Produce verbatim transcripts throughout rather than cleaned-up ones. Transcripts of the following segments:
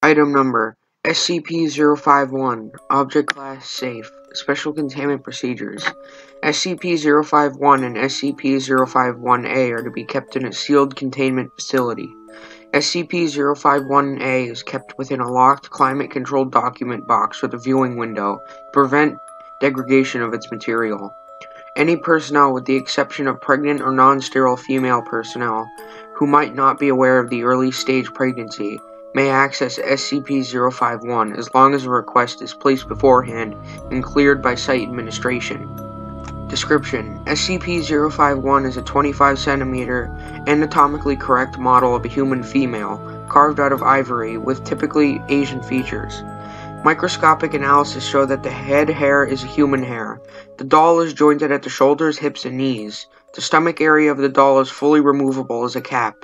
Item Number S C P zero five one Object Class Safe Special Containment Procedures. S C P zero five one and S C P zero five one A are to be kept in a sealed containment facility. S C P zero five one A is kept within a locked, climate-controlled document box with a viewing window to prevent degradation of its material. Any personnel, with the exception of pregnant or non-sterile female personnel, who might not be aware of the early stage pregnancy, may access S C P zero five one as long as a request is placed beforehand and cleared by site administration. Description: S C P zero five one is a twenty-five centimeter anatomically correct model of a human female, carved out of ivory, with typically Asian features. Microscopic analysis show that the head hair is human hair. The doll is jointed at the shoulders, hips, and knees. The stomach area of the doll is fully removable as a cap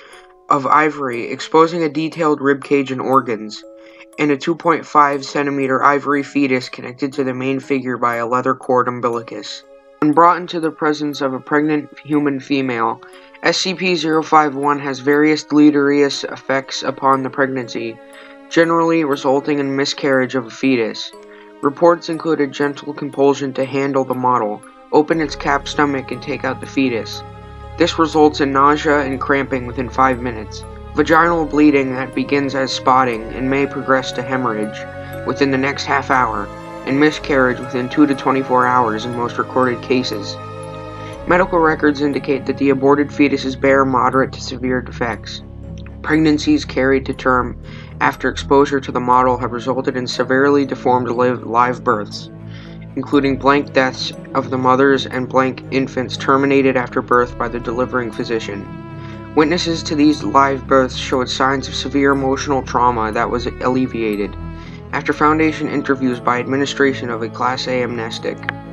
of ivory, exposing a detailed rib cage and organs, and a two point five centimeter ivory fetus connected to the main figure by a leather cord umbilicus. When brought into the presence of a pregnant human female, S C P zero five one has various deleterious effects upon the pregnancy, generally resulting in miscarriage of a fetus. Reports include a gentle compulsion to handle the model, open its capped stomach, and take out the fetus. This results in nausea and cramping within five minutes, vaginal bleeding that begins as spotting and may progress to hemorrhage within the next half hour, and miscarriage within two to twenty-four hours in most recorded cases. Medical records indicate that the aborted fetuses bear moderate to severe defects. Pregnancies carried to term after exposure to the model have resulted in severely deformed live births, including blank deaths of the mothers and blank infants terminated after birth by the delivering physician. Witnesses to these live births showed signs of severe emotional trauma that was alleviated after Foundation interviews by administration of a Class A amnestic.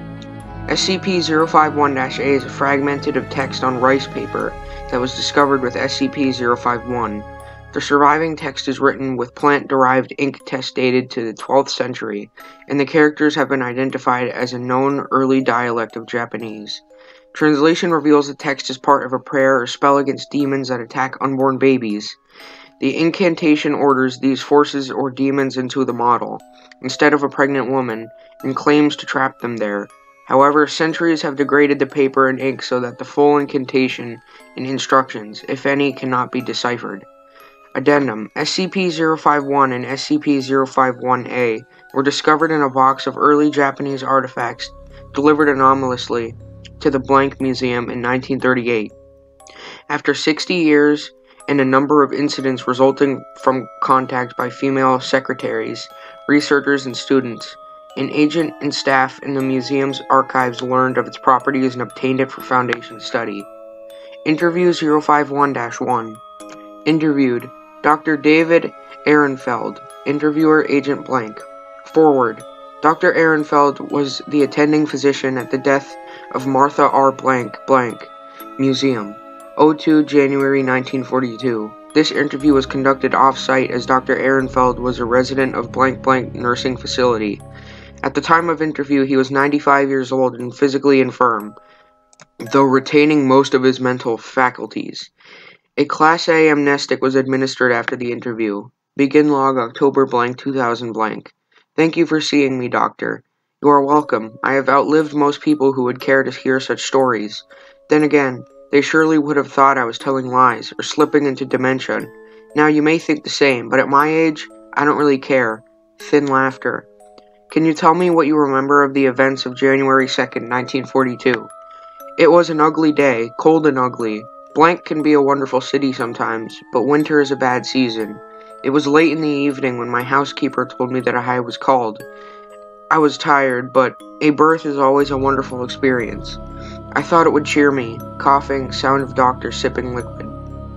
S C P zero five one A is a fragmented of text on rice paper that was discovered with S C P zero five one. The surviving text is written with plant-derived ink test dated to the twelfth century, and the characters have been identified as a known early dialect of Japanese. Translation reveals the text as part of a prayer or spell against demons that attack unborn babies. The incantation orders these forces or demons into the model, instead of a pregnant woman, and claims to trap them there. However, centuries have degraded the paper and ink so that the full incantation and instructions, if any, cannot be deciphered. Addendum: S C P zero five one and S C P zero five one A were discovered in a box of early Japanese artifacts delivered anomalously to the Blank Museum in nineteen thirty-eight. After sixty years and a number of incidents resulting from contact by female secretaries, researchers, and students, an agent and staff in the museum's archives learned of its properties and obtained it for Foundation study. Interview zero five one dash one. Interviewed: Doctor David Ehrenfeld. Interviewer: Agent Blank. Forward: Doctor Ehrenfeld was the attending physician at the death of Martha R. Blank Blank Museum, oh two January nineteen forty-two. This interview was conducted off-site as Doctor Ehrenfeld was a resident of Blank Blank Nursing Facility. At the time of interview, he was ninety-five years old and physically infirm, though retaining most of his mental faculties. A Class A amnestic was administered after the interview. Begin log October blank two thousand blank. Thank you for seeing me, Doctor. You are welcome. I have outlived most people who would care to hear such stories. Then again, they surely would have thought I was telling lies, or slipping into dementia. Now you may think the same, but at my age, I don't really care. Thin laughter. Can you tell me what you remember of the events of January second, nineteen forty-two? It was an ugly day, cold and ugly. Blank can be a wonderful city sometimes, but winter is a bad season. It was late in the evening when my housekeeper told me that I was called. I was tired, but a birth is always a wonderful experience. I thought it would cheer me. Coughing, sound of doctor sipping liquid.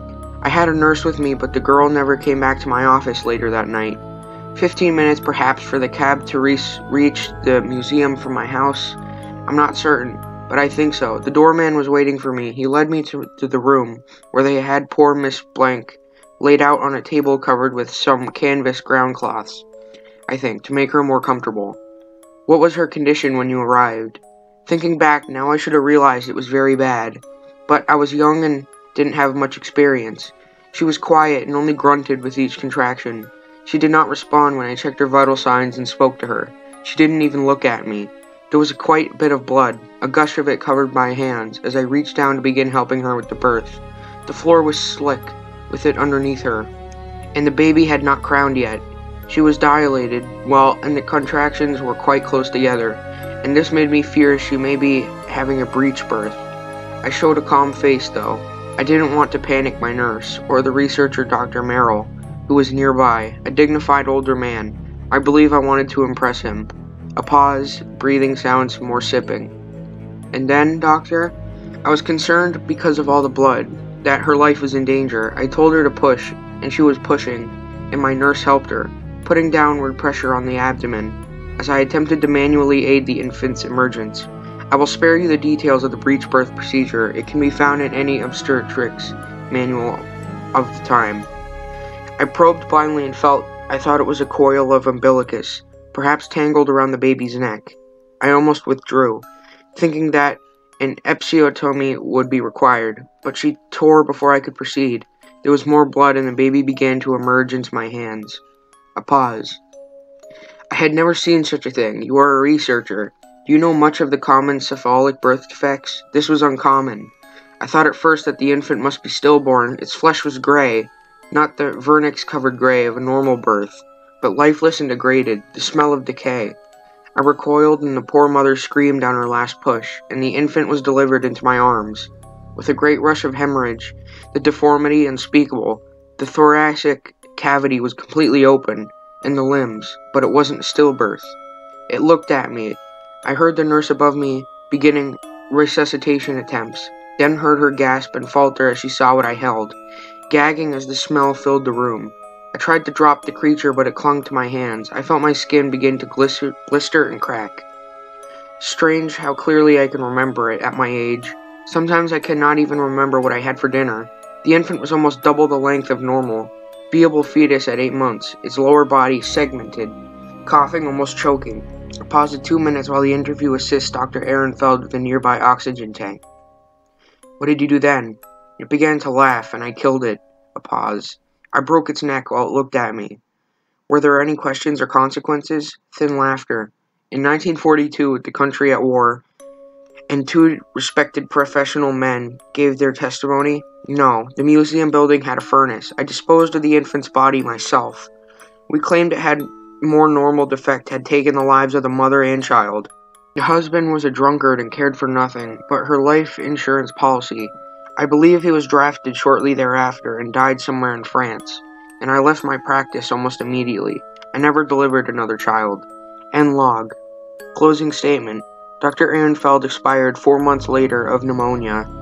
I had a nurse with me, but the girl never came back to my office later that night. Fifteen minutes perhaps for the cab to re reach the museum from my house. I'm not certain, but I think so. The doorman was waiting for me. He led me to, to the room where they had poor Miss Blank laid out on a table covered with some canvas ground cloths, I think, to make her more comfortable. What was her condition when you arrived? Thinking back, now I should have realized it was very bad, but I was young and didn't have much experience. She was quiet and only grunted with each contraction. She did not respond when I checked her vital signs and spoke to her. She didn't even look at me. There was quite a bit of blood. A gush of it covered my hands as I reached down to begin helping her with the birth. The floor was slick, with it underneath her, and the baby had not crowned yet. She was dilated, well, and the contractions were quite close together, and this made me fear she may be having a breech birth. I showed a calm face, though. I didn't want to panic my nurse, or the researcher Doctor Merrill, who was nearby, a dignified older man. I believe I wanted to impress him. A pause, breathing sounds, more sipping. And then, doctor, I was concerned because of all the blood, that her life was in danger. I told her to push, and she was pushing, and my nurse helped her, putting downward pressure on the abdomen, as I attempted to manually aid the infant's emergence. I will spare you the details of the breech birth procedure. It can be found in any obstetrics manual of the time. I probed blindly and felt I thought it was a coil of umbilicus, perhaps tangled around the baby's neck. I almost withdrew, thinking that an episiotomy would be required, but she tore before I could proceed. There was more blood and the baby began to emerge into my hands. A pause. I had never seen such a thing. You are a researcher. Do you know much of the common cephalic birth defects? This was uncommon. I thought at first that the infant must be stillborn. Its flesh was gray, not the vernix-covered gray of a normal birth, but lifeless and degraded, the smell of decay. I recoiled, and the poor mother screamed on her last push, and the infant was delivered into my arms. With a great rush of hemorrhage, the deformity unspeakable, the thoracic cavity was completely open, and the limbs, but it wasn't stillbirth. It looked at me. I heard the nurse above me beginning resuscitation attempts, then heard her gasp and falter as she saw what I held, gagging as the smell filled the room. I tried to drop the creature, but it clung to my hands. I felt my skin begin to blister, blister and crack. Strange how clearly I can remember it at my age. Sometimes I cannot even remember what I had for dinner. The infant was almost double the length of normal. Viable fetus at eight months, its lower body segmented, coughing, almost choking. I paused at two minutes while the interview assists Doctor Ehrenfeld with a nearby oxygen tank. What did you do then? It began to laugh, and I killed it. A pause. I broke its neck while it looked at me. Were there any questions or consequences? Thin laughter. In nineteen forty-two, with the country at war, and two respected professional men gave their testimony? No, the museum building had a furnace. I disposed of the infant's body myself. We claimed it had more normal defect had taken the lives of the mother and child. The husband was a drunkard and cared for nothing but her life insurance policy. I believe he was drafted shortly thereafter and died somewhere in France, and I left my practice almost immediately. I never delivered another child. End log. Closing statement. Doctor Ehrenfeld expired four months later of pneumonia.